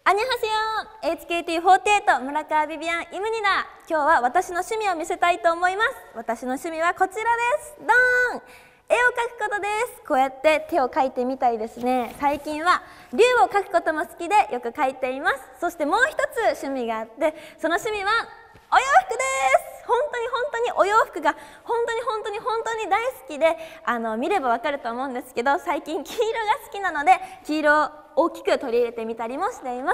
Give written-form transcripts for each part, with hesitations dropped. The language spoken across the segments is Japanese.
アニョハセヨ HKT48 村川ビビアンイムニダ。今日は私の趣味を見せたいと思います。私の趣味はこちらです。ドーン、絵を描くことです。こうやって手を描いてみたりですね、最近は竜を描くことも好きでよく描いています。そしてもう一つ趣味があって、その趣味はお洋服です。本当にお洋服が本当に大好きで、見ればわかると思うんですけど、最近黄色が好きなので黄色を大きく取り入れてみたりもしています。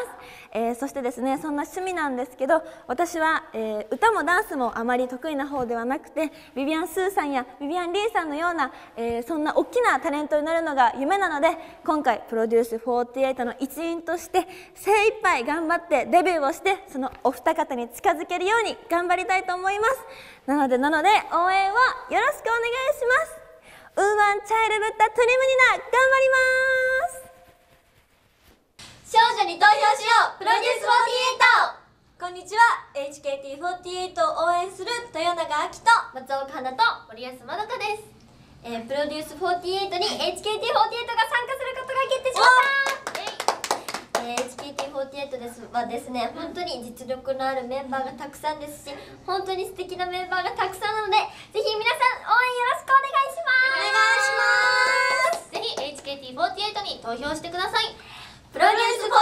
そしてですね、そんな趣味なんですけど、私は、歌もダンスもあまり得意な方ではなくて、ビビアン・スーさんやビビアン・リーさんのような、そんな大きなタレントになるのが夢なので、今回プロデュース48の一員として精一杯頑張ってデビューをして、そのお二方に近づけるように頑張りたいと思います。なので応援をよろしくお願いします。ウーマンチャイルブッダトリムニナ、頑張ります。 少女に投票しようプロデュース48。こんにちは、 HKT48 を応援する豊永明と松岡花と森安まどかです。プロデュース48に HKT48 が参加することが決定しました。HKT48 はですね、本当に実力のあるメンバーがたくさんですし、本当に素敵なメンバーがたくさんなので、ぜひ皆さん応援よろしくお願いします。 ぜひ HKT48 に投票してください。 プロデュース48